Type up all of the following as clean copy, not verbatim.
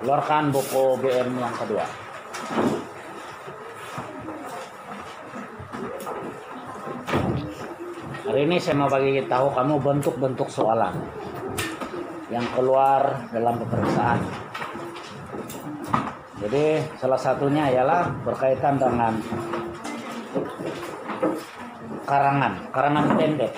Keluarkan buku BM yang kedua. Hari ini saya mau bagi tahu kamu bentuk-bentuk soalan yang keluar dalam peperiksaan. Jadi salah satunya ialah berkaitan dengan karangan pendek.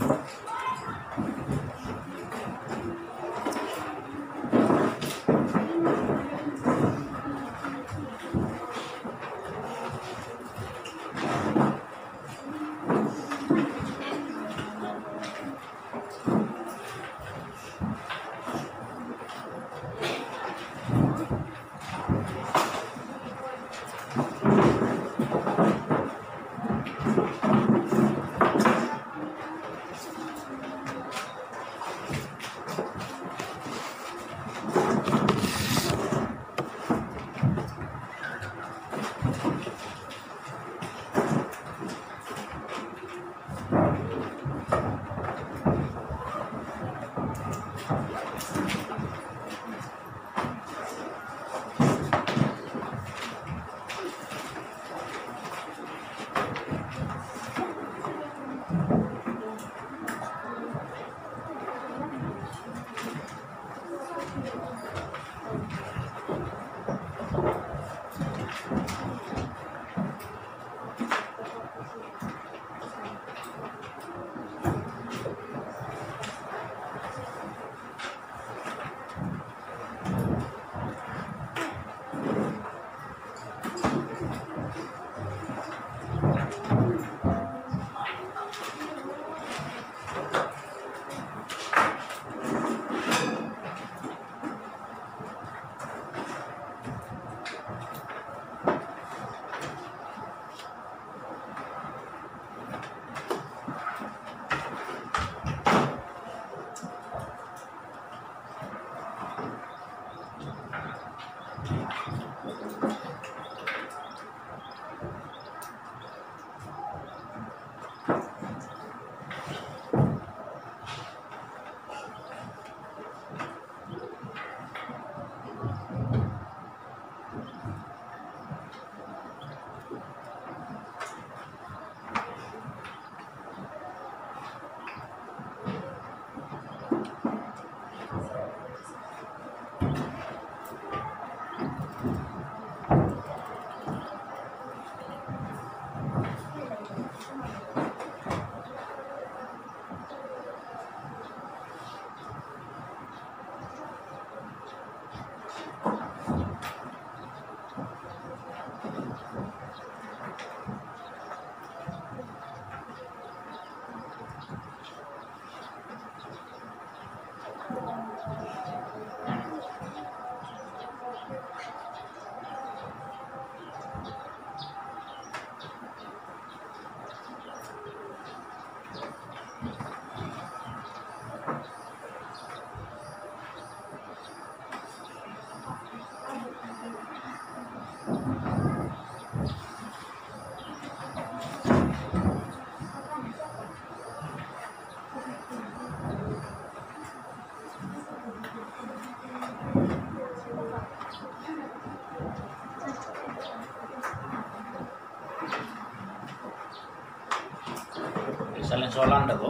Salin soalan dah kok.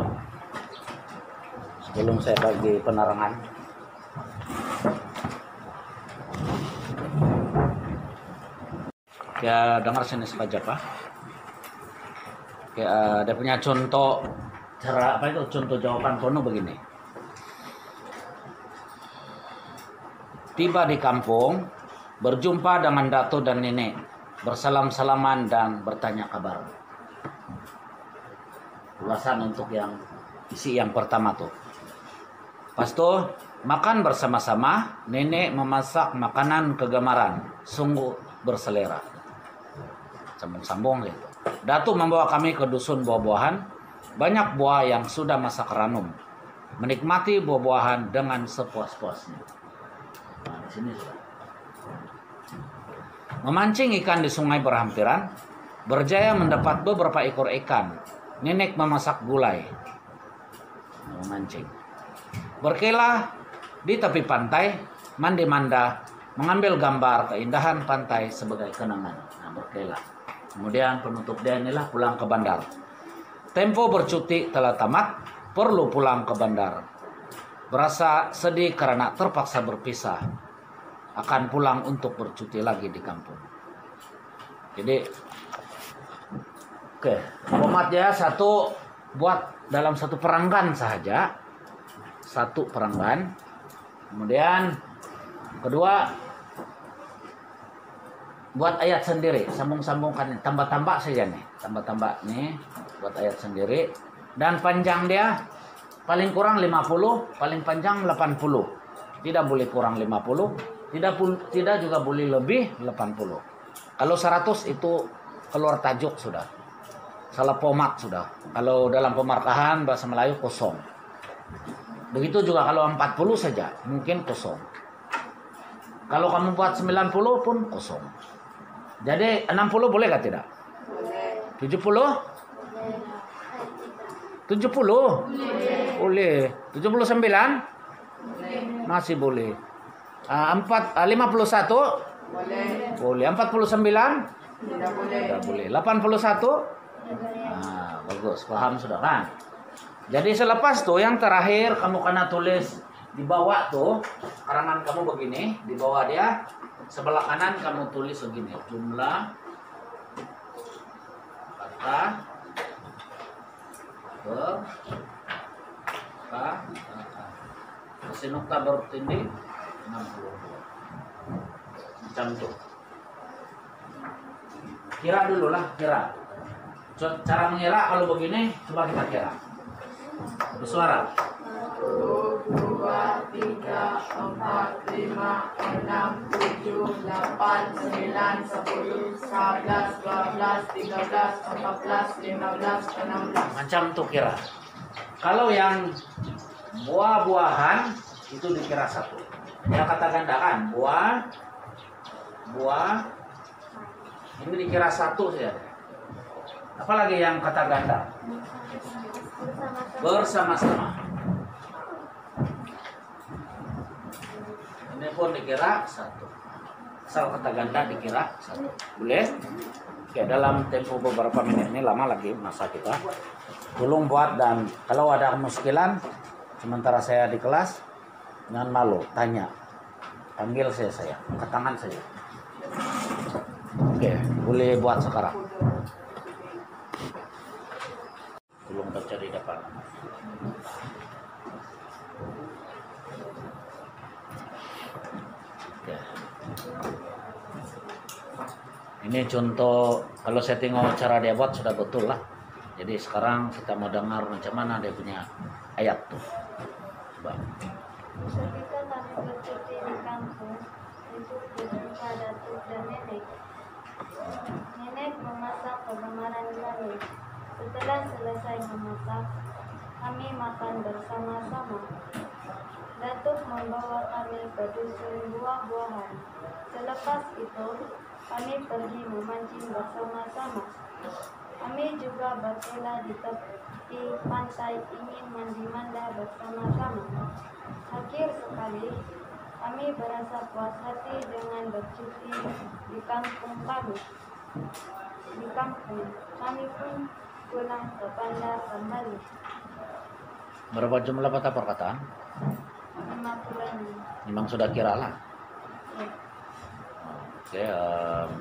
Sebelum saya bagi penerangan. Ya dengar sini saja Pak. Ya dia punya contoh cara apa itu, contoh jawaban kono begini. Tiba di kampung, berjumpa dengan dato dan nenek, bersalam-salaman dan bertanya kabar. Ulasan untuk yang isi yang pertama tuh. Pas tuh makan bersama-sama, nenek memasak makanan kegemaran, sungguh berselera. Sambung-sambung gitu. Datuk membawa kami ke dusun buah-buahan, banyak buah yang sudah masak ranum. Menikmati buah-buahan dengan sepuas-puasnya. Nah, di sini sudah. Memancing ikan di sungai berhampiran, berjaya mendapat beberapa ekor ikan. Nenek memasak gulai. Memancing. Berkelah di tepi pantai, mandi-manda mengambil gambar keindahan pantai sebagai kenangan. Nah, berkelah. Kemudian penutup dia inilah pulang ke bandar. Tempo bercuti telah tamat, perlu pulang ke bandar. Berasa sedih karena terpaksa berpisah. Akan pulang untuk bercuti lagi di kampung. Jadi, oke, formatnya satu buat dalam satu peranggan saja. Satu peranggan. Kemudian kedua buat ayat sendiri, sambung-sambungkan, tambah-tambah saja nih, tambah-tambah nih buat ayat sendiri. Dan panjang dia paling kurang 50, paling panjang 80. Tidak boleh kurang 50, tidak juga boleh lebih 80. Kalau 100 itu keluar tajuk sudah. Salah format sudah. Kalau dalam pemarkahan bahasa Melayu kosong. Begitu juga kalau 40 saja, mungkin kosong. Kalau kamu buat 90 pun kosong. Jadi 60 boleh kah tidak? Boleh. 70? 70? Boleh. 79? Masih boleh. 51? Boleh. 49? Tidak boleh. 81? Nah, bagus. Paham sudah kan? Jadi selepas tuh yang terakhir kamu kena tulis di bawah tuh karangan kamu begini, di bawah dia sebelah kanan kamu tulis begini, jumlah kata kasih nokta bertindih 60. Macam tuh. Kira dulu lah, kira. Cara mengira kalau begini, coba kita kira. Bersuara. 1, 2, 3, 4, 5, 6, 7, 8, 9, 10, 11, 12, 13, 14, 15, 16. Macam tuh kira. Kalau yang buah-buahan itu dikira satu. Ya kata ganda kan, buah ini dikira satu saja. Apalagi yang kata ganda? Bersama-sama. Ini pun dikira satu. Asal kata ganda dikira satu. Boleh? Oke, dalam tempo beberapa menit ini, lama lagi masa kita. Tolong buat, dan kalau ada kemuskilan sementara saya di kelas, jangan malu, tanya. Panggil saya, angkat tangan saja. Oke, boleh buat sekarang. Tolong baca di depan. Oke. Ini contoh, kalau saya tengok cara dia buat sudah betul lah. Jadi sekarang kita mau dengar macam mana dia punya ayat tuh. Coba. Ketika kami bercuti di kampung untuk berjumpa datuk dan nenek. Nenek memasak kegemaran kami. Setelah selesai memasak, kami makan bersama-sama. Datuk membawa kami ke dusun buah-buahan. Selepas itu, kami pergi memancing bersama-sama. Kami juga berkelah di tepi pantai ingin mandi-manda bersama-sama. Akhir sekali, kami berasa puas hati dengan bercuti di kampung kami. Di kampung, kami pun pulang ke bandar kembali. Berapa jumlah kata perkataan? 56. Memang sudah kira lah. Ya. Oke,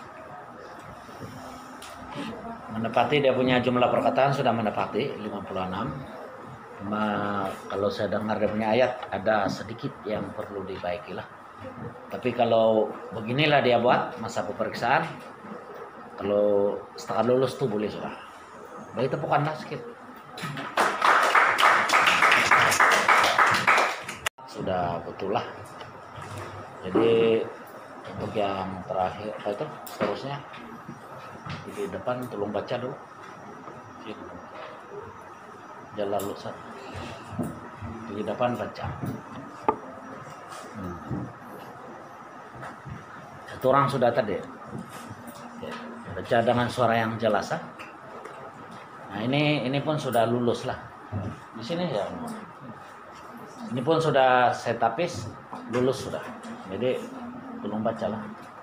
menepati dia punya jumlah perkataan sudah menepati 56. Cuma kalau saya dengar dia punya ayat ada sedikit yang perlu dibaiki lah. Tapi kalau beginilah dia buat masa pemeriksaan, kalau setelah lulus tuh boleh sudah. Bagi tepukanlah sedikit. Sudah betul lah. Jadi untuk yang terakhir itu seterusnya di depan tolong baca dulu. Jalan lusa. Di depan baca. Satu orang sudah tadi. Oke. Baca dengan suara yang jelas. Nah ini pun sudah lulus lah. Di sini ya. Ini pun sudah saya tapis, lulus sudah. Jadi Tolong bacalah.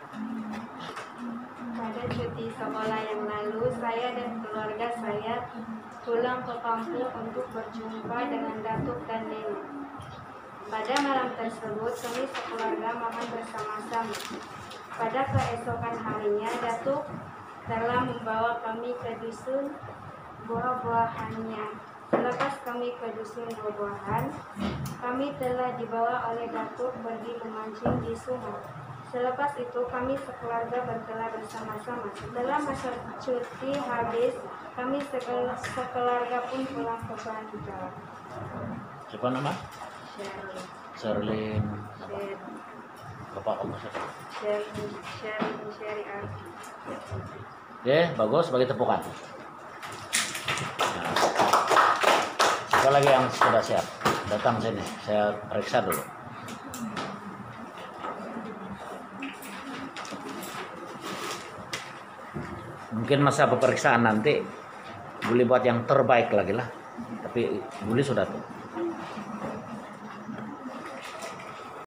Pada cuti sekolah yang lalu, saya dan keluarga saya pulang ke kampung untuk berjumpa dengan datuk dan nenek. Pada malam tersebut, kami sekeluarga makan bersama-sama. Pada keesokan harinya, datuk telah membawa kami ke dusun buah-buahannya. Selepas kami ke dusun buah-buahan, kami telah dibawa oleh datuk pergi memancing di sungai. Selepas itu kami sekeluarga berkelah bersama-sama. Setelah masa cuti habis, kami sekeluarga pun pulang ke Banjar. Siapa nama? Sherlyn. Bapak kamu siapa? Syariah. Oke, bagus, bagi tepukan. Nah, siapa lagi yang sudah siap? Datang sini, saya periksa dulu. Mungkin masa pemeriksaan nanti boleh buat yang terbaik lagi lah. Tapi boleh sudah tuh.